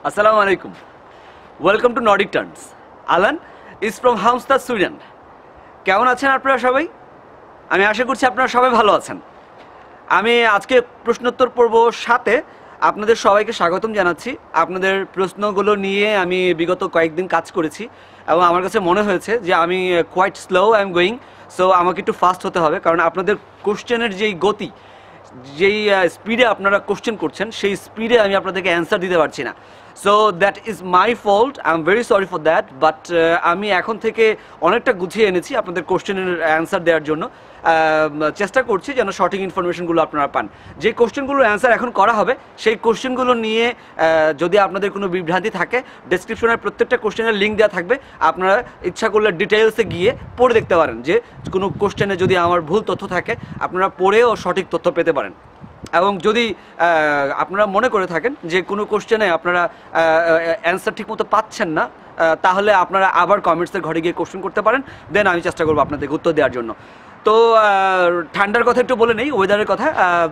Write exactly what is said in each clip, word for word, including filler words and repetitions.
Assalamu alaikum. Welcome to Nordic Turns. Alan is from Halmstad, Sweden. কেমন আছেন আপনারা সবাই? আমি আশা করছি আপনারা সবাই ভালো আছেন। আমি আজকে প্রশ্নোত্তর পর্ব সাতে আপনাদের সবাইকে স্বাগতম জানাচ্ছি। আপনাদের প্রশ্নগুলো নিয়ে আমি বিগত কয়েকদিন কাজ করেছি এবং আমার কাছে মনে হয়েছে যে আমি quite slow I am going, so আমাকে একটু ফাস্ট হতে হবে, কারণ আপনাদের কোশ্চেনের যেই গতি, যেই স্পিডে আপনারা কোশ্চেন করছেন সেই স্পিডে আমি আপনাদেরকে অ্যান্সার দিতে পারছি না। So that is my fault, I am very sorry for that. But আমি এখন থেকে অনেকটা গুছিয়ে এনেছি আপনাদের কোশ্চেনের অ্যান্সার দেওয়ার জন্য। চেষ্টা করছি যেন সঠিক ইনফরমেশনগুলো আপনারা পান। যে কোশ্চেনগুলোর অ্যান্সার এখন করা হবে সেই কোশ্চেনগুলো নিয়ে যদি আপনাদের কোনো বিভ্রান্তি থাকে, ডেসক্রিপশনের প্রত্যেকটা কোশ্চেনের লিঙ্ক দেওয়া থাকবে, আপনারা ইচ্ছা করলে ডিটেলসে গিয়ে পড়ে দেখতে পারেন যে কোনো কোশ্চেনে যদি আমার ভুল তথ্য থাকে আপনারা পড়েও সঠিক তথ্য পেতে পারেন। এবং যদি আপনারা মনে করে থাকেন যে কোনো কোশ্চেনে আপনারা অ্যান্সার ঠিকমতো পাচ্ছেন না, তাহলে আপনারা আবার কমেন্টসের ঘরে গিয়ে কোশ্চেন করতে পারেন, দেন আমি চেষ্টা করবো আপনাদেরকে উত্তর দেওয়ার জন্য। তো ঠান্ডার কথা একটু বলে নেই, ওয়েদারের কথা।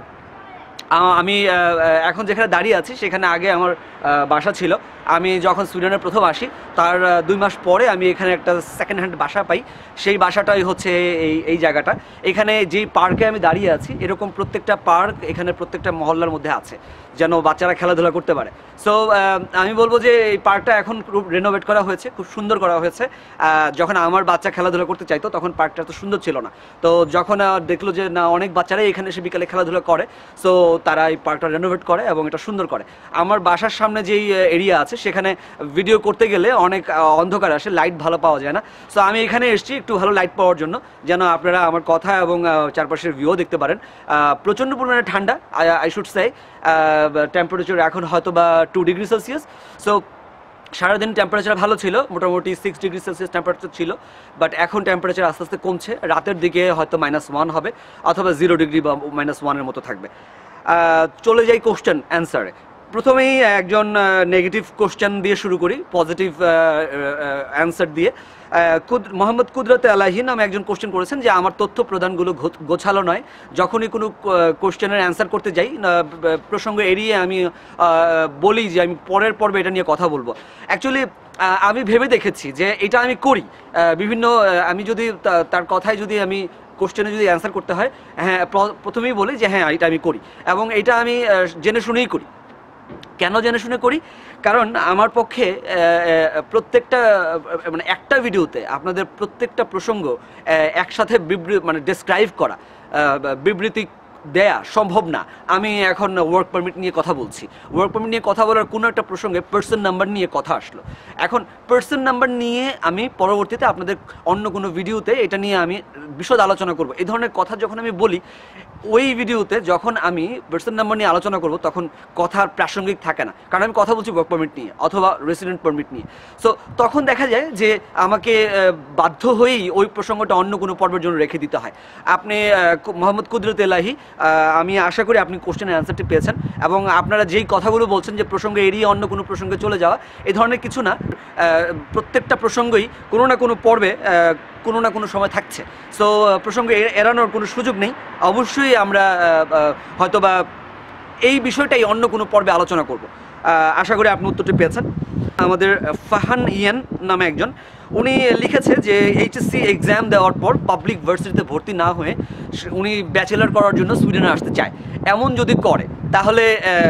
আমি এখন যেখানে দাঁড়িয়ে আছি সেখানে আগে আমার বাসা ছিল। আমি যখন সুইডেনে প্রথম আসি তার দুই মাস পরে আমি এখানে একটা সেকেন্ড হ্যান্ড বাসা পাই। সেই বাসাটাই হচ্ছে এই এই জায়গাটা। এখানে যেই পার্কে আমি দাঁড়িয়ে আছি এরকম প্রত্যেকটা পার্ক এখানে প্রত্যেকটা মহল্লার মধ্যে আছে, যেন বাচ্চারা খেলাধুলা করতে পারে। সো আমি বলবো যে এই পার্কটা এখন খুব রেনোভেট করা হয়েছে, খুব সুন্দর করা হয়েছে। যখন আমার বাচ্চা খেলাধুলা করতে চাইতো তখন পার্কটা এত সুন্দর ছিল না। তো যখন দেখলো যে না অনেক বাচ্চারাই এখানে এসে বিকালে খেলাধুলা করে, সো তারা এই পার্কটা রেনোভেট করে এবং এটা সুন্দর করে। আমার বাসার সামনে যেই এরিয়া আছে সেখানে ভিডিও করতে গেলে অনেক অন্ধকার আসে, লাইট ভালো পাওয়া যায় না। সো আমি এখানে এসেছি একটু ভালো লাইট পাওয়ার জন্য, যেন আপনারা আমার কথা এবং চারপাশের ভিউ দেখতে পারেন। প্রচণ্ড পরিমাণে ঠান্ডা, আই শুড সে। টেম্পারেচার এখন হয়তো বা টু ডিগ্রি সেলসিয়াস। সো সারাদিন টেম্পারেচার ভালো ছিল, মোটামুটি সিক্স ডিগ্রি সেলসিয়াস টেম্পারেচার ছিল। বাট এখন টেম্পারেচার আস্তে আস্তে কমছে, রাতের দিকে হয়তো মাইনাস ওয়ান হবে অথবা জিরো ডিগ্রি বা মাইনাস ওয়ানের মতো থাকবে। চলে যাই কোশ্চেন অ্যান্সারে। প্রথমেই একজন নেগেটিভ কোশ্চেন দিয়ে শুরু করি, পজিটিভ অ্যান্সার দিয়ে। কুদ মোহাম্মদ কুদরতে আলাহি নামে একজন কোশ্চেন করেছেন যে আমার তথ্য প্রদানগুলো গোছালো নয়। যখনই কোনো কোশ্চেনের অ্যান্সার করতে যাই প্রসঙ্গ এড়িয়ে আমি বলি যে আমি পরের পর্বে এটা নিয়ে কথা বলবো। অ্যাকচুয়ালি আমি ভেবে দেখেছি যে এটা আমি করি বিভিন্ন, আমি যদি তার কথায় যদি আমি কোশ্চেনে যদি অ্যান্সার করতে হয়, হ্যাঁ প্রথমেই বলি যে হ্যাঁ এটা আমি করি এবং এটা আমি জেনে শুনেই করি। কেন জেনে শুনে করি? কারণ আমার পক্ষে প্রত্যেকটা মানে একটা ভিডিওতে আপনাদের প্রত্যেকটা প্রসঙ্গ একসাথে বিবৃ মানে ডেসক্রাইব করা, বিবৃতি দেয়া সম্ভব না। আমি এখন ওয়ার্ক পারমিট নিয়ে কথা বলছি, ওয়ার্ক পারমিট নিয়ে কথা বলার কোনো একটা প্রসঙ্গে পার্সন নাম্বার নিয়ে কথা আসলো। এখন পার্সন নাম্বার নিয়ে আমি পরবর্তীতে আপনাদের অন্য কোনো ভিডিওতে এটা নিয়ে আমি বিশদ আলোচনা করব। এই ধরনের কথা যখন আমি বলি ওই ভিডিওতে, যখন আমি পার্সন নাম্বার নিয়ে আলোচনা করব তখন কথার প্রাসঙ্গিক থাকে না, কারণ আমি কথা বলছি ওয়ার্ক পারমিট নিয়ে অথবা রেসিডেন্ট পারমিট নিয়ে। সো তখন দেখা যায় যে আমাকে বাধ্য হয়েই ওই প্রসঙ্গটা অন্য কোনো পর্বের জন্য রেখে দিতে হয়। আপনি মোহাম্মদ কুদরত এলাহি, আমি আশা করি আপনি কোশ্চেনের অ্যান্সারটি পেয়েছেন এবং আপনারা যেই কথাগুলো বলছেন যে প্রসঙ্গে এড়িয়ে অন্য কোনো প্রসঙ্গে চলে যাওয়া, এই ধরনের কিছু না। প্রত্যেকটা প্রসঙ্গই কোনো না কোনো পর্বে কোনো না কোনো সময় থাকছে। সো প্রসঙ্গে এড়ানোর কোনো সুযোগ নেই। অবশ্যই আমরা হয়তোবা এই বিষয়টাই অন্য কোনো পর্বে আলোচনা করব। আশা করি আপনি উত্তরটি পেয়েছেন। আমাদের ফাহান ইয়ান নামে একজন, উনি লিখেছে যে এইচএসসি এক্সাম দেওয়ার পর পাবলিক ভার্সিটিতে ভর্তি না হয়ে উনি ব্যাচেলার করার জন্য সুইডেনে আসতে চায়। এমন যদি করে তাহলে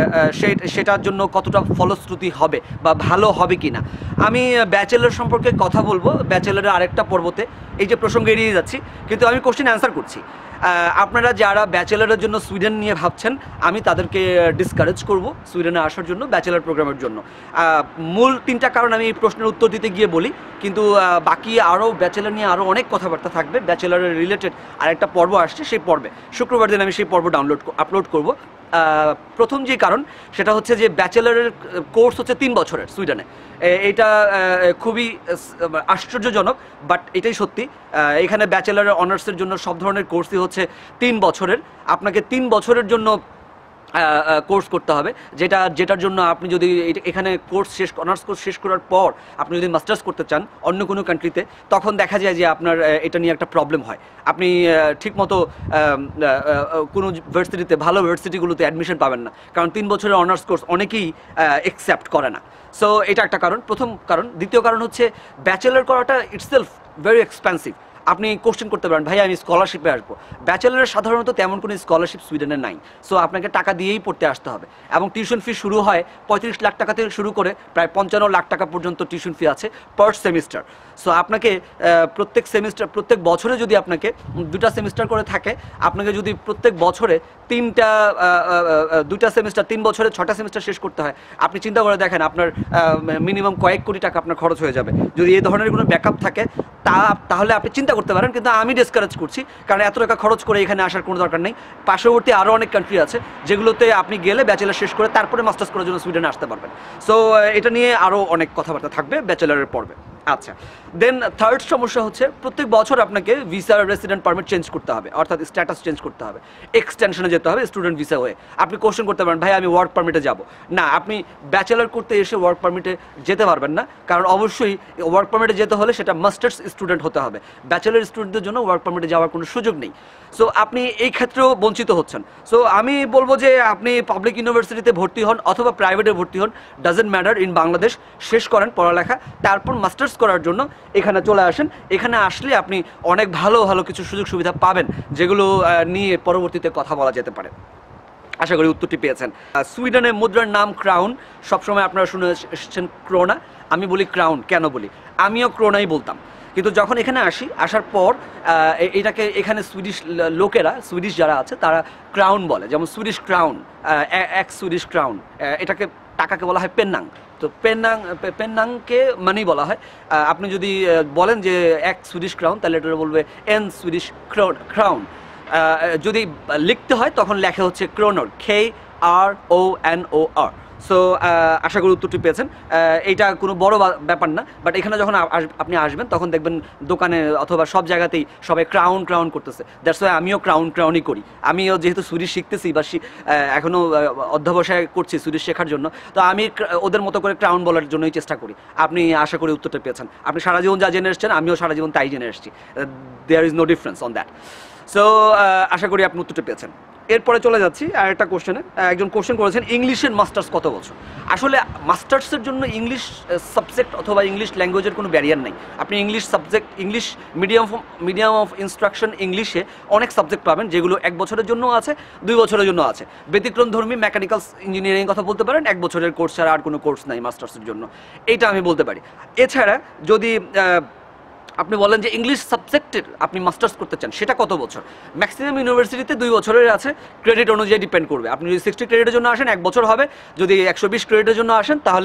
সেটার জন্য কতটা ফলশ্রুতি হবে বা ভালো হবে কি না। আমি ব্যাচেলার সম্পর্কে কথা বলবো ব্যাচেলারের আরেকটা পর্বতে, এই যে প্রসঙ্গে এড়িয়ে যাচ্ছি কিন্তু আমি কোশ্চেন অ্যান্সার করছি। আপনারা যারা ব্যাচেলারের জন্য সুইডেন নিয়ে ভাবছেন আমি তাদেরকে ডিসকারেজ করব সুইডেনে আসার জন্য, ব্যাচেলার প্রোগ্রামের জন্য। মূল তিনটা কারণ আমি এই প্রশ্নের উত্তর দিতে গিয়ে বলি, কিন্তু বাকি আরও ব্যাচেলার নিয়ে আরও অনেক কথাবার্তা থাকবে। ব্যাচেলারের রিলেটেড আরেকটা পর্ব আসছে, সেই পর্বে শুক্রবার দিন আমি সেই পর্ব ডাউনলোড আপলোড করব। প্রথম যে কারণ সেটা হচ্ছে যে ব্যাচেলারের কোর্স হচ্ছে তিন বছরের সুইডেনে। এটা খুবই আশ্চর্যজনক, বাট এটাই সত্যি। এখানে ব্যাচেলারের অনার্সের জন্য সব ধরনের কোর্সই হচ্ছে তিন বছরের। আপনাকে তিন বছরের জন্য কোর্স করতে হবে, যেটা যেটার জন্য আপনি যদি এখানে কোর্স শেষ অনার্স কোর্স শেষ করার পর আপনি যদি মাস্টার্স করতে চান অন্য কোনো কান্ট্রিতে, তখন দেখা যায় যে আপনার এটা নিয়ে একটা প্রবলেম হয়। আপনি ঠিকমতো কোনো ভার্সিটিতে ভালো ভার্সিটিগুলোতে অ্যাডমিশন পাবেন না, কারণ তিন বছরের অনার্স কোর্স অনেকেই অ্যাকসেপ্ট করে না। সো এটা একটা কারণ, প্রথম কারণ। দ্বিতীয় কারণ হচ্ছে ব্যাচেলার করাটা ইটসেলফ ভেরি এক্সপেন্সিভ। আপনি কোশ্চেন করতে পারেন, ভাই আমি স্কলারশিপে আসবো। ব্যাচেলারের সাধারণত তেমন কোনো স্কলারশিপ সুইডেনে নাই, সো আপনাকে টাকা দিয়েই পড়তে আসতে হবে। এবং টিউশন ফি শুরু হয় পঁয়ত্রিশ লাখ টাকা থেকে শুরু করে প্রায় পঞ্চান্ন লাখ টাকা পর্যন্ত টিউশন ফি আছে পার সেমিস্টার। সো আপনাকে প্রত্যেক সেমিস্টার প্রত্যেক বছরে যদি আপনাকে দুটা সেমিস্টার করে থাকে, আপনাকে যদি প্রত্যেক বছরে তিনটা দুটা সেমিস্টার তিন বছরে ছটা সেমিস্টার শেষ করতে হয়, আপনি চিন্তা করে দেখেন আপনার মিনিমাম কয়েক কোটি টাকা আপনার খরচ হয়ে যাবে। যদি এই ধরনের কোনো ব্যাকআপ থাকে তা তাহলে আপনি চিন্তা করতে পারেন, কিন্তু আমি ডিসকারেজ করছি, কারণ এত টাকা খরচ করে এখানে আসার কোনো দরকার নেই। পার্শ্ববর্তী আরও অনেক কান্ট্রি আছে যেগুলোতে আপনি গেলে ব্যাচেলার শেষ করে তারপরে মাস্টার্স করার জন্য সুইডেনে আসতে পারবেন। সো এটা নিয়ে আরও অনেক কথাবার্তা থাকবে ব্যাচেলারের পর্বে। আচ্ছা, দেন থার্ড সমস্যা হচ্ছে প্রত্যেক বছর আপনাকে ভিসা রেসিডেন্ট পারমিট চেঞ্জ করতে হবে, অর্থাৎ স্ট্যাটাস চেঞ্জ করতে হবে, এক্সটেনশনে যেতে হবে স্টুডেন্ট ভিসা হয়ে। আপনি কোশ্চেন করতে পারেন, ভাই আমি ওয়ার্ক পারমিটে যাব না। আপনি ব্যাচেলার করতে এসে ওয়ার্ক পারমিটে যেতে পারবেন না, কারণ অবশ্যই ওয়ার্ক পারমিটে যেতে হলে সেটা মাস্টার্স স্টুডেন্ট হতে হবে। ব্যাচেলার স্টুডেন্টদের জন্য ওয়ার্ক পারমিটে যাওয়ার কোনো সুযোগ নেই। সো আপনি এই ক্ষেত্রেও বঞ্চিত হচ্ছেন। সো আমি বলবো যে আপনি পাবলিক ইউনিভার্সিটিতে ভর্তি হন অথবা প্রাইভেটে ভর্তি হন, ডাজেন্ট ম্যাটার, ইন বাংলাদেশ শেষ করেন পড়ালেখা, তারপর মাস্টার্স করার জন্য এখানে চলে আসেন। এখানে আসলে আপনি অনেক ভালো ভালো কিছু সুযোগ সুবিধা পাবেন, যেগুলো নিয়ে পরবর্তীতে কথা বলা যেতে পারে। আশা করি উত্তরটি পেয়েছেন। সুইডেনের মুদ্রার নাম ক্রাউন, সবসময় আপনারা শুনে এসেছেন ক্রোনা। আমি বলি ক্রাউন, কেন বলি? আমিও ক্রোনাই বলতাম, কিন্তু যখন এখানে আসি আসার পর এটাকে এখানে সুইডিশ লোকেরা, সুইডিশ যারা আছে তারা ক্রাউন বলে, যেমন সুইডিশ ক্রাউন, এক সুইডিশ ক্রাউন, এটাকে টাকাকে বলা হয় পেন্নাং। তো পেন্নাং পেন্নাংকে মানেই বলা হয়। আপনি যদি বলেন যে এক সুইডিশ ক্রাউন, তাহলে এটা বলবে এন সুইডিশ ক্রাউন। যদি লিখতে হয় তখন লেখা হচ্ছে ক্রোনর, কে আর ও এন ও আর। সো আশা করি উত্তরটি পেয়েছেন। এইটা কোনো বড় ব্যাপার না, বাট এখানে যখন আপনি আসবেন তখন দেখবেন দোকানে অথবা সব জায়গাতেই সবাই ক্রাউন ক্রাউন করতেছে। দ্যাটস ওয়াই আমিও ক্রাউন ক্রাউনই করি। আমিও যেহেতু সুইডিশ শিখতেছি বা এখনও অধ্যবসায় করছি সুইডিশ শেখার জন্য, তো আমি ওদের মতো করে ক্রাউন বলার জন্যই চেষ্টা করি। আপনি আশা করি উত্তরটা পেয়েছেন। আপনি সারা জীবন যা জেনে এসেছেন, আমিও সারা জীবন তাই জেনে এসেছি। There is no difference on that. So আশা করি আপনি উত্তরটা পেয়েছেন। এরপরে চলে যাচ্ছি আর একটা কোশ্চেনে। একজন কোশ্চেন করেছেন ইংলিশের মাস্টার্স কত বছর? আসলে মাস্টার্সের জন্য ইংলিশ সাবজেক্ট অথবা ইংলিশ ল্যাঙ্গুয়েজের কোনো ব্যারিয়ার নেই। আপনি English subject, English medium medium of instruction ইংলিশে অনেক সাবজেক্ট পাবেন, যেগুলো এক বছরের জন্য আছে, দুই বছরের জন্য আছে। ব্যতিক্রমধর্মী মেকানিক্যাল ইঞ্জিনিয়ারিং কথা বলতে পারেন, এক বছরের কোর্স ছাড়া আর কোনো কোর্স নাই মাস্টার্সের জন্য, এইটা আমি বলতে পারি। এছাড়া যদি আপনি বলেন যে ইংলিশ সাবজেক্টের আপনি মাস্টার্স করতে চান, সেটা কত বছর? ম্যাক্সিমাম ইউনিভার্সিটিতে দুই বছরের আছে, ক্রেডিট অনুযায়ী ডিপেন্ড করবে। আপনি যদি সিক্সটি ক্রেডিটের জন্য আসেন এক বছর হবে, যদি একশো বিশ ক্রেডিটের জন্য আসেন তাহলে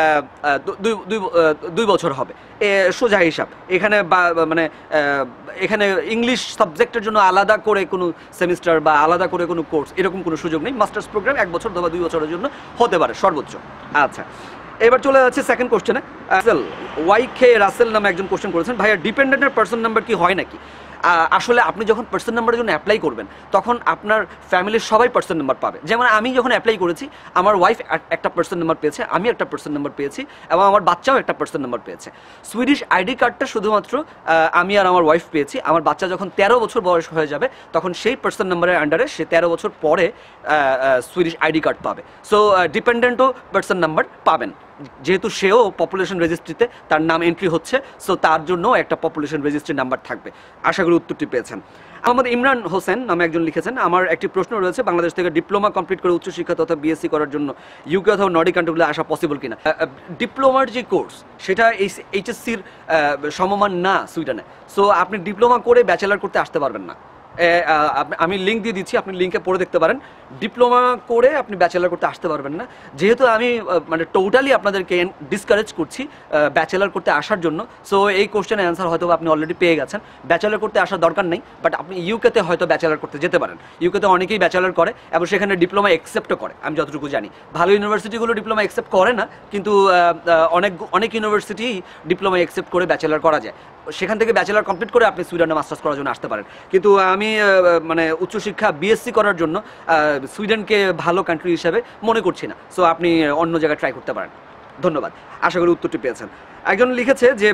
দুই বছর হবে, সোজা হিসাব। এখানে মানে এখানে ইংলিশ সাবজেক্টের জন্য আলাদা করে কোনো সেমিস্টার বা আলাদা করে কোনো কোর্স এরকম কোনো সুযোগ নেই। মাস্টার্স প্রোগ্রাম এক বছর অথবা দুই বছরের জন্য হতে পারে সর্বোচ্চ। আচ্ছা, এবার চলে যাচ্ছে সেকেন্ড কোশ্চেনে। রাসেল ওয়াই কে রাসেল নামে একজন কোশ্চেন করেছেন, ভাইয়া ডিপেন্ডেন্টের পার্সন নাম্বার কি হয় নাকি? আসলে আপনি যখন পার্সন নাম্বারের জন্য অ্যাপ্লাই করবেন তখন আপনার ফ্যামিলির সবাই পার্সন নাম্বার পাবে। যেমন আমি যখন অ্যাপ্লাই করেছি, আমার ওয়াইফ একটা পার্সন নাম্বার পেয়েছে, আমি একটা পার্সন নাম্বার পেয়েছি, এবং আমার বাচ্চাও একটা পার্সন নাম্বার পেয়েছে। সুইডিশ আইডি কার্ডটা শুধুমাত্র আমি আর আমার ওয়াইফ পেয়েছি। আমার বাচ্চা যখন তেরো বছর বয়স হয়ে যাবে তখন সেই পার্সন নাম্বারের আন্ডারে সে তেরো বছর পরে সুইডিশ আইডি কার্ড পাবে। সো ডিপেন্ডেন্টও পার্সন নাম্বার পাবেন, যেহেতু সেও পপুলেশন রেজিস্ট্রিতে তার নাম এন্ট্রি হচ্ছে, সো তার জন্য একটা পপুলেশন রেজিস্ট্রি নাম্বার থাকবে। আশা করি উত্তরটি পেয়েছেন। মোহাম্মদ ইমরান হোসেন নামে একজন লিখেছেন, আমার একটি প্রশ্ন রয়েছে, বাংলাদেশ থেকে ডিপ্লোমা কমপ্লিট করে উচ্চশিক্ষা তথা বিএসসি করার জন্য ইউকে অথবা নর্ডিক কান্ট্রিগুলো আসা পসিবল কিনা? ডিপ্লোমার যে কোর্স সেটা এইচএসসির সমমান না সুইডেনে। সো আপনি ডিপ্লোমা করে ব্যাচেলার করতে আসতে পারবেন না। আমি লিঙ্ক দিয়ে দিচ্ছি, আপনি লিঙ্কে পড়ে দেখতে পারেন। ডিপ্লোমা করে আপনি ব্যাচেলার করতে আসতে পারবেন না, যেহেতু আমি মানে টোটালি আপনাদেরকে ডিসকারেজ করছি ব্যাচেলার করতে আসার জন্য। সো এই কোশ্চেনের অ্যান্সার হয়তো আপনি অলরেডি পেয়ে গেছেন। ব্যাচেলার করতে আসার দরকার নেই, বাট আপনি ইউকেতে হয়তো ব্যাচেলার করতে যেতে পারেন। ইউকেতে অনেকেই ব্যাচেলার করে এবং সেখানে ডিপ্লোমা অ্যাকসেপ্টও করে, আমি যতটুকু জানি। ভালো ইউনিভার্সিটিগুলো ডিপ্লোমা অ্যাকসেপ্ট করে না, কিন্তু অনেক অনেক ইউনিভার্সিটি ডিপ্লোমা অ্যাকসেপ্ট করে ব্যাচেলার করা যায়। সেখান থেকে ব্যাচেলার কমপ্লিট করে আপনি সুইডেনে মাস্টার্স করার জন্য আসতে পারেন। কিন্তু আমি মানে উচ্চশিক্ষা বিএসসি করার জন্য সুইডেনকে ভালো কান্ট্রি হিসাবে মনে করছি না। সো আপনি অন্য জায়গায় ট্রাই করতে পারেন। ধন্যবাদ, আশা করি উত্তরটি পেয়েছেন। একজন লিখেছে যে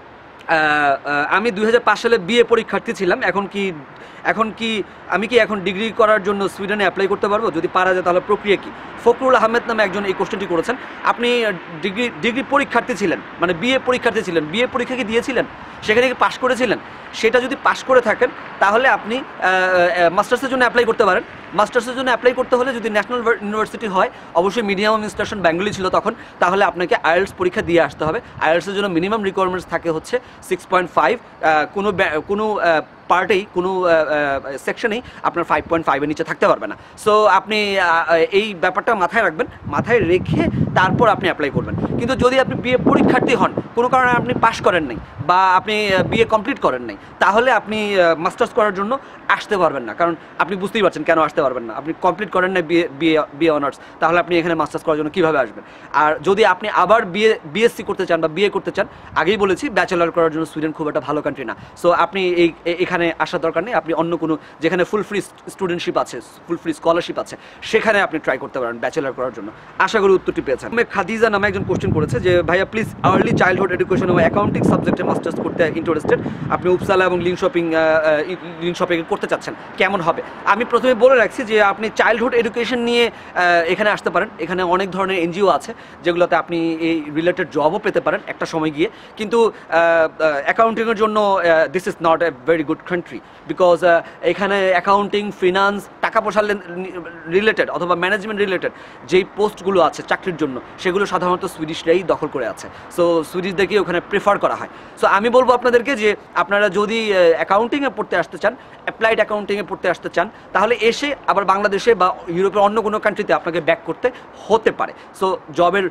আমি দুই হাজার পাঁচ সালে বিএ পরীক্ষার্থী ছিলাম, এখন কি এখন কি আমি কি এখন ডিগ্রি করার জন্য সুইডেনে অ্যাপ্লাই করতে পারবো? যদি পারা যায় তাহলে প্রক্রিয়া কি? ফখরুল আহমেদ নামে একজন এই কোশ্চেনটি করেছেন। আপনি ডিগ্রি ডিগ্রি পরীক্ষার্থী ছিলেন, মানে বিএ পরীক্ষার্থী ছিলেন, বিএ পরীক্ষা কি দিয়েছিলেন, সেখানে কি পাশ করেছিলেন? সেটা যদি পাশ করে থাকেন তাহলে আপনি মাস্টার্সের জন্য অ্যাপ্লাই করতে পারেন। মাস্টার্সের জন্য অ্যাপ্লাই করতে হলে যদি ন্যাশনাল ইউনিভার্সিটি হয়, অবশ্যই মিডিয়াম ইনস্টিটিউশন বেঙ্গলি ছিল তখন, তাহলে আপনাকে আইএলটিএস পরীক্ষা দিয়ে আসতে হবে। আইএলটিএসের জন্য মিনিমাম রিকোয়ারমেন্টস থাকে হচ্ছে সিক্স পয়েন্ট ফাইভ, কোনো কোনো পার্টেই কোনো সেকশনেই আপনার ফাইভ পয়েন্ট ফাইভের নিচে থাকতে পারবে না। সো আপনি এই ব্যাপারটা মাথায় রাখবেন, মাথায় রেখে তারপর আপনি অ্যাপ্লাই করবেন। কিন্তু যদি আপনি বিএ পরীক্ষার্থী হন, কোনো কারণে আপনি পাশ করেন নাই বা আপনি বিএ কমপ্লিট করেন নাই, তাহলে আপনি মাস্টার্স করার জন্য আসতে পারবেন না। কারণ আপনি বুঝতেই পারছেন কেন আসতে পারবেন না, আপনি কমপ্লিট করেন না বিএ বিএ বিএ অনার্স, তাহলে আপনি এখানে মাস্টার্স করার জন্য কীভাবে আসবেন? আর যদি আপনি আবার বিএ বিএসসি করতে চান বা বিএ করতে চান, আগেই বলেছি ব্যাচেলার করার জন্য সুইডেন খুব একটা ভালো কান্ট্রি না। সো আপনি এই এখানে আসার দরকার নেই, আপনি অন্য কোনো যেখানে ফুল ফ্রি স্টুডেন্টশিপ আছে, ফুল ফ্রি স্কলারশিপ আছে, সেখানে আপনি ট্রাই করতে পারেন ব্যাচেলার করার জন্য। আশা করি উত্তরটি পেয়েছেন। খাদিজা নামে একজন কোশ্চেন করেছে যে ভাইয়া প্লিজ আর্লি চাইল্ডহুড এডুকেশন এবং অ্যাকাউন্টিং সাবজেক্টে মাস্টার্স করতে ইন্টারেস্টেড, আপনি উপসালা এবং লিঙ্কশপিং লিঙ্কশপিং করতে চাচ্ছেন, কেমন হবে? আমি প্রথমে বলে রাখছি যে আপনি চাইল্ডহুড এডুকেশন নিয়ে এখানে আসতে পারেন। এখানে অনেক ধরনের এনজিও আছে যেগুলোতে আপনি এই রিলেটেড জবও পেতে পারেন একটা সময় গিয়ে। কিন্তু অ্যাকাউন্টিংয়ের জন্য this is not a very good country, because এখানে অ্যাকাউন্টিং, ফিনান্স, টাকা পয়সা রিলেটেড অথবা ম্যানেজমেন্ট রিলেটেড যেই পোস্টগুলো আছে চাকরির জন্য, সেগুলো সাধারণত সুইডিশরাই দখল করে আছে। সো সুইডিশদেরকে ওখানে প্রেফার করা হয়। সো আমি বলবো আপনাদেরকে যে আপনারা যদি অ্যাকাউন্টিংয়ে পড়তে আসতে চান, অ্যাপ্লাইড অ্যাকাউন্টিংয়ে পড়তে আসতে চান, তাহলে এসে আবার বাংলাদেশে বা ইউরোপের অন্য কোনো কান্ট্রিতে আপনাকে ব্যাক করতে হতে পারে। সো জবের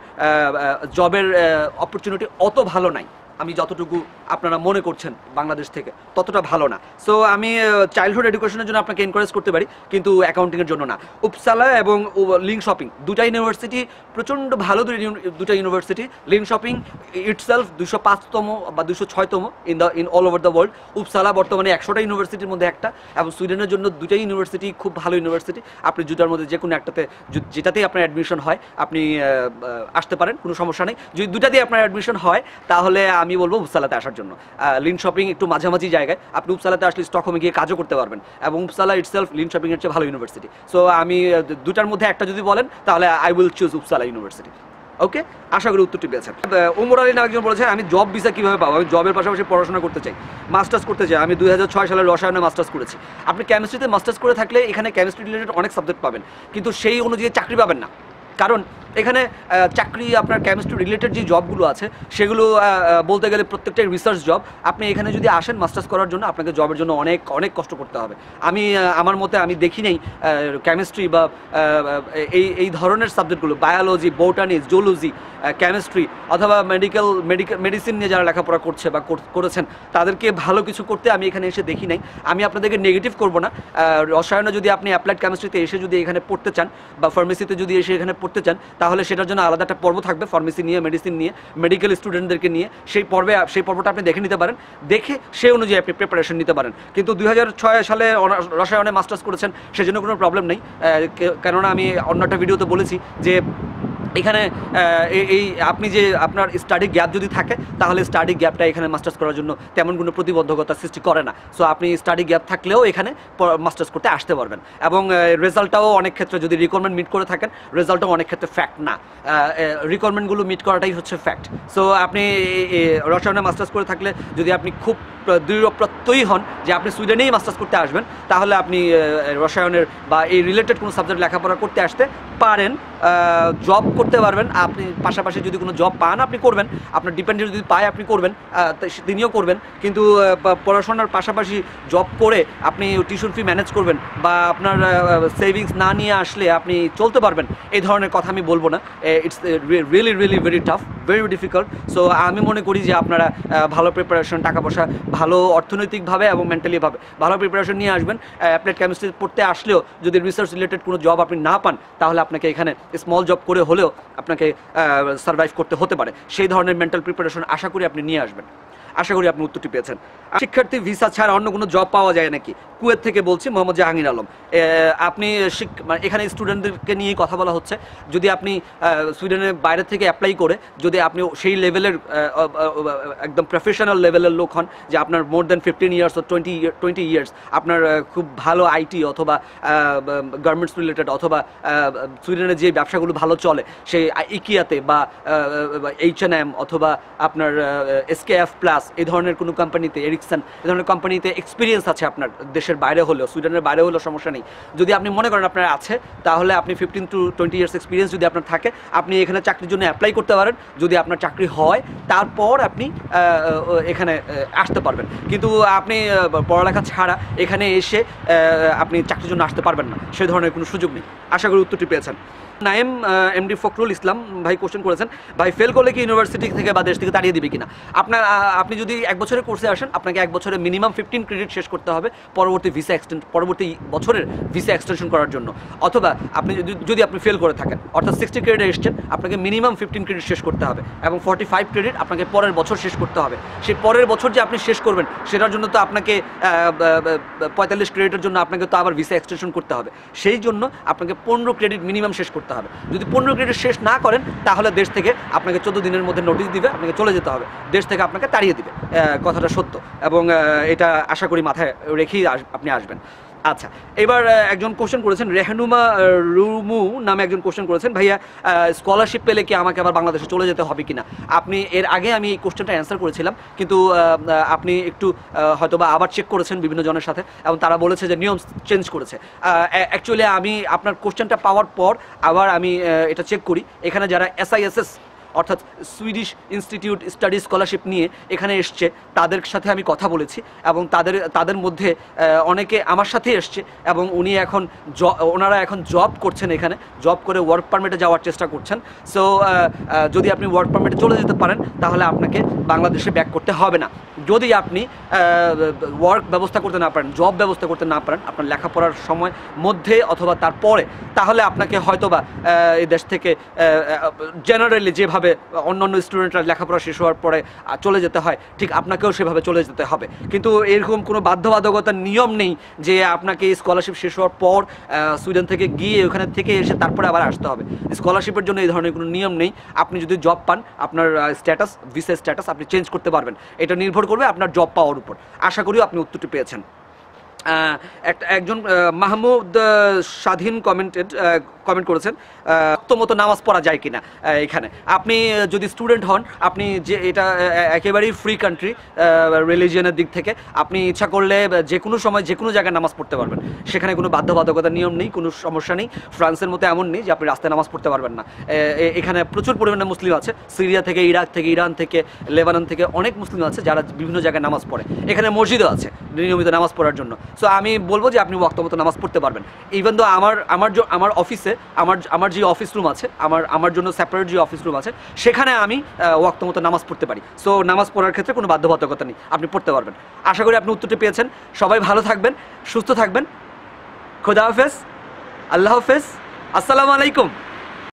জবের অপরচুনিটি অত ভালো নাই, আমি যতটুকু আপনারা মনে করছেন বাংলাদেশ থেকে, ততটা ভালো না। সো আমি চাইল্ডহুড এডুকেশনের জন্য আপনাকে এনকারেজ করতে পারি, কিন্তু অ্যাকাউন্টিংয়ের জন্য না। উপসালা এবং লিঙ্কশপিং দুটা ইউনিভার্সিটি প্রচণ্ড ভালো দুটা ইউনিভার্সিটি। লিঙ্কশপিং ইটসেলফ দুশো পাঁচতম বা দুশো ছয়তম in the in all over the world. Uppsala বর্তমানে একশোটা ইউনিভার্সিটির মধ্যে একটা, এবং সুইডেনের জন্য দুটাই ইউনিভার্সিটি খুব ভালো ইউনিভার্সিটি। আপনি দুটার মধ্যে যে কোনো একটাতে, যেটাতেই আপনার অ্যাডমিশন হয় আপনি আসতে পারেন, কোনো সমস্যা নেই। যদি দুটাতেই আপনার অ্যাডমিশন হয় তাহলে আমি বলবো উপসালাতে আসার জন্য। লিঙ্কশপিং একটু মাঝামাঝি জায়গায়, আপনি উপসালাতে আসলে স্টকহোমে গিয়ে কাজও করতে পারবেন, এবং উপসালা ইটসেলফ লিঙ্কশপিংয়ের চেয়ে ভালো ইউনিভার্সিটি। সো আমি দুটার মধ্যে একটা যদি বলেন তাহলে I will choose Uppsala university. Okay, আশা করি উত্তরটি পেয়েছেন। ওমর আলী নাম একজন বলেছে আমি জব ভিসা কীভাবে পাবো? আমি জবের পাশাপাশি পড়াশোনা করতে চাই, মাস্টার্স করতে চাই। আমি দুই হাজার ছয় সালে রসায়নে মাস্টার্স করেছি। আপনি কেমিস্ট্রিতে মাস্টার্স করে থাকলে এখানে কেমিস্ট্রি রিলেটেড অনেক সাবজেক্ট পাবেন, কিন্তু সেই অনুযায়ী চাকরি পাবেন না। কারণ এখানে চাকরি, আপনার কেমিস্ট্রি রিলেটেড যে জবগুলো আছে সেগুলো বলতে গেলে প্রত্যেকটাই রিসার্চ জব। আপনি এখানে যদি আসেন মাস্টার্স করার জন্য, আপনাকে জবের জন্য অনেক অনেক কষ্ট করতে হবে। আমি আমার মতে আমি দেখি নেই কেমিস্ট্রি বা এই এই ধরনের সাবজেক্টগুলো, বায়োলজি, বোটানি, জুলজি, কেমিস্ট্রি অথবা মেডিকেল মেডিকেল মেডিসিন নিয়ে যারা লেখাপড়া করছে বা করেছেন, তাদেরকে ভালো কিছু করতে আমি এখানে এসে দেখি নাই। আমি আপনাদেরকে নেগেটিভ করবো না। রসায়নে যদি আপনি অ্যাপ্লাইড কেমিস্ট্রিতে এসে যদি এখানে পড়তে চান, বা ফার্মেসিতে যদি এসে এখানে পড়তে চান, তাহলে সেটার জন্য আলাদা একটা পর্ব থাকবে, ফার্মেসি নিয়ে, মেডিসিন নিয়ে, মেডিকেল স্টুডেন্টদেরকে নিয়ে। সেই পর্বে সেই পর্বটা আপনি দেখে নিতে পারেন, দেখে সেই অনুযায়ী আপনি প্রিপারেশন নিতে পারেন। কিন্তু দুই হাজার ছয় সালে রসায়নে মাস্টার্স করেছেন, সেজন্য কোনো প্রবলেম নেই। কেননা আমি অন্য একটা ভিডিওতে বলেছি যে এখানে এই আপনি যে আপনার স্টাডি গ্যাপ যদি থাকে, তাহলে স্টাডি গ্যাপটা এখানে মাস্টার্স করার জন্য তেমন কোনো প্রতিবন্ধকতা সৃষ্টি করে না। সো আপনি স্টাডি গ্যাপ থাকলেও এখানে মাস্টার্স করতে আসতে পারবেন, এবং রেজাল্টটাও অনেক ক্ষেত্রে যদি রিকোয়ারমেন্ট মিট করে থাকেন, রেজাল্টটাও অনেক ক্ষেত্রে ফ্যাক্ট না, রিকোয়ারমেন্টগুলো মিট করাটাই হচ্ছে ফ্যাক্ট। সো আপনি রসায়নে মাস্টার্স করে থাকলে যদি আপনি খুব দৃঢ় প্রত্যয়ী হন যে আপনি সুইডেনেই মাস্টার্স করতে আসবেন, তাহলে আপনি রসায়নের বা এই রিলেটেড কোনো সাবজেক্ট লেখাপড়া করতে আসতে পারেন, জব করতে পারবেন। আপনি পাশাপাশি যদি কোনো জব পান আপনি করবেন, আপনার ডিপেন্ডেন্ট যদি পায় আপনি করবেন, তিনিও করবেন। কিন্তু পড়াশোনার পাশাপাশি জব করে আপনি টিউশন ফি ম্যানেজ করবেন বা আপনার সেভিংস না নিয়ে আসলে আপনি চলতে পারবেন, এই ধরনের কথা আমি বলবো না। It's really really very tough, very difficult. So আমি মনে করি যে আপনারা ভালো প্রিপারেশন, টাকা পয়সা ভালো অর্থনৈতিকভাবে এবং মেন্টালিভাবে ভালো প্রিপারেশন নিয়ে আসবেন। অ্যাপ্লাইড কেমিস্ট্রি পড়তে আসলেও যদি রিসার্চ রিলেটেড কোনো জব আপনি না পান, তাহলে আপনাকে এখানে স্মল জব করে হলেও আপনাকে সার্ভাইভ করতে হতে পারে। সেই ধরনের মেন্টাল প্রিপারেশন আশা করি আপনি নিয়ে আসবেন। আশা করি আপনি উত্তরটি পেয়েছেন। শিক্ষার্থী ভিসা ছাড়া অন্য কোনো জব পাওয়া যায় নাকি? কুয়েত থেকে বলছি, মোহাম্মদ জাহাঙ্গীর আলম। আপনি এখানে স্টুডেন্টদেরকে নিয়ে কথা বলা হচ্ছে, যদি আপনি সুইডেনের বাইরে থেকে অ্যাপ্লাই করে যদি আপনি সেই লেভেলের একদম প্রফেশনাল লেভেলের লোক হন, যে আপনার মোর দেন ফিফটিন ইয়ার্স ও টোয়েন্টি টোয়েন্টি ইয়ার্স আপনার খুব ভালো আইটি অথবা গার্মেন্টস রিলেটেড অথবা সুইডেনের যে ব্যবসাগুলো ভালো চলে সেই ইকিয়াতে বা এইচ এন এম অথবা আপনার এসকেএফ প্লাস এই ধরনের কোনো কোম্পানিতে, এরিকসন এই ধরনের কোম্পানিতে এক্সপিরিয়েন্স আছে আপনার, দেশের বাইরে হলেও সুইডেনের বাইরে হলেও সমস্যা নেই। যদি আপনি মনে করেন আপনার আছে, তাহলে আপনি fifteen to twenty years experience যদি আপনার থাকে, আপনি এখানে চাকরির জন্য অ্যাপ্লাই করতে পারেন। যদি আপনার চাকরি হয় তারপর আপনি এখানে আসতে পারবেন, কিন্তু আপনি পড়ালেখা ছাড়া এখানে এসে আপনি চাকরির জন্য আসতে পারবেন না, সে ধরনের কোনো সুযোগ নেই। আশা করি উত্তরটি পেয়েছেন। নাইম এমডি ফখরুল ইসলাম ভাই কোশ্চেন করেছেন, ভাই ফেল করলে কি ইউনিভার্সিটি থেকে বা দেশ থেকে তাড়িয়ে দিবে কিনা? আপনার আপনি যদি এক বছরের কোর্সে আসেন, আপনাকে এক বছরে মিনিমাম ফিফটিন ক্রেডিট শেষ করতে হবে পরবর্তী ভিসা এক্সটেন্ড পরবর্তী বছরের ভিসা এক্সটেনশন করার জন্য। অথবা আপনি যদি আপনি ফেল করে থাকেন, অর্থাৎ সিক্সটি ক্রেডিট এসছেন, আপনাকে মিনিমাম ফিফটিন ক্রেডিট শেষ করতে হবে এবং ফর্টি ফাইভ ক্রেডিট আপনাকে পরের বছর শেষ করতে হবে। সেই পরের বছর যে আপনি শেষ করবেন সেটার জন্য তো আপনাকে পঁয়তাল্লিশ ক্রেডিটের জন্য আপনাকে তো আবার ভিসা এক্সটেনশন করতে হবে। সেই জন্য আপনাকে পনেরো ক্রেডিট মিনিমাম শেষ করতে হবে। যদি পনেরো ক্রেডিট শেষ না করেন, তাহলে দেশ থেকে আপনাকে চোদ্দো দিনের মধ্যে নোটিশ দিবে, আপনাকে চলে যেতে হবে, দেশ থেকে আপনাকে তাড়িয়ে দিবে। কথাটা সত্য এবং এটা আশা করি মাথায় রেখেই আপনি আসবেন। আচ্ছা, এবার একজন কোশ্চেন করেছেন, রেহানুমা রুমু নামে একজন কোশ্চেন করেছেন, ভাইয়া স্কলারশিপ পেলে কি আমাকে আবার বাংলাদেশে চলে যেতে হবে কিনা? আপনি এর আগে আমি এই কোশ্চেনটা অ্যান্সার করেছিলাম, কিন্তু আপনি একটু হয়তোবা আবার চেক করেছেন বিভিন্ন জনের সাথে এবং তারা বলেছে যে নিয়ম চেঞ্জ করেছে। অ্যাকচুয়ালি আমি আপনার কোশ্চেনটা পাওয়ার পর আবার আমি এটা চেক করি, এখানে যারা এসআইএসএস অর্থাৎ সুইডিশ ইনস্টিটিউট স্টাডি স্কলারশিপ নিয়ে এখানে এসছে, তাদের সাথে আমি কথা বলেছি এবং তাদের তাদের মধ্যে অনেকে আমার সাথে এসছে এবং উনি এখন ওনারা এখন জব করছেন, এখানে জব করে ওয়ার্ক পারমিটে যাওয়ার চেষ্টা করছেন। সো যদি আপনি ওয়ার্ক পারমিটে চলে যেতে পারেন, তাহলে আপনাকে বাংলাদেশে ব্যাক করতে হবে না। যদি আপনি ওয়ার্ক ব্যবস্থা করতে না পারেন, জব ব্যবস্থা করতে না পারেন আপনার লেখাপড়ার সময় মধ্যে অথবা তারপরে, তাহলে আপনাকে হয়তোবা এই দেশ থেকে জেনারেলি যেভাবে অন্যান্য স্টুডেন্টরা লেখাপড়া শেষ হওয়ার পরে চলে যেতে হয়, ঠিক আপনাকেও সেভাবে চলে যেতে হবে। কিন্তু এরকম কোনো বাধ্যবাধকতার নিয়ম নেই যে আপনাকে স্কলারশিপ শেষ হওয়ার পর সুইডেন থেকে গিয়ে ওখানে থেকে এসে তারপরে আবার আসতে হবে। স্কলারশিপের জন্য এই ধরনের কোনো নিয়ম নেই। আপনি যদি জব পান, আপনার স্ট্যাটাস ভিসা স্ট্যাটাস আপনি চেঞ্জ করতে পারবেন, এটা নির্ভর করবে আপনার জব পাওয়ার উপর। আশা করি আপনি উত্তরটি পেয়েছেন। একটা একজন মাহমুদ স্বাধীন কমেন্টেড কমেন্ট করেছেন, তো মতো নামাজ পড়া যায় কিনা এখানে? আপনি যদি স্টুডেন্ট হন, আপনি যে এটা একেবারেই ফ্রি কান্ট্রি রিলিজিয়নের দিক থেকে, আপনি ইচ্ছা করলে যে কোনো সময় যে কোনো জায়গায় নামাজ পড়তে পারবেন, সেখানে কোনো বাধ্যবাধকতার নিয়ম নেই, কোনো সমস্যা নেই। ফ্রান্সের মতো এমন নেই যে আপনি রাস্তায় নামাজ পড়তে পারবেন না। এখানে প্রচুর পরিমাণে মুসলিম আছে, সিরিয়া থেকে, ইরাক থেকে, ইরান থেকে, লেবানন থেকে অনেক মুসলিম আছে যারা বিভিন্ন জায়গায় নামাজ পড়ে। এখানে মসজিদও আছে নিয়মিত নামাজ পড়ার জন্য। সো আমি বলবো যে আপনি ওয়াক্ত মতো নামাজ পড়তে পারবেন। ইভেন তো আমার আমার আমার অফিসে আমার আমার যে অফিস রুম আছে, আমার আমার জন্য সেপারেট যে অফিস রুম আছে, সেখানে আমি ওয়াক্ত মতো নামাজ পড়তে পারি। সো নামাজ পড়ার ক্ষেত্রে কোনো বাধ্যবাধকতা নেই, আপনি পড়তে পারবেন। আশা করি আপনি উত্তরটি পেয়েছেন। সবাই ভালো থাকবেন, সুস্থ থাকবেন। খোদা হাফেজ, আল্লাহ হাফেজ, আসসালামু আলাইকুম।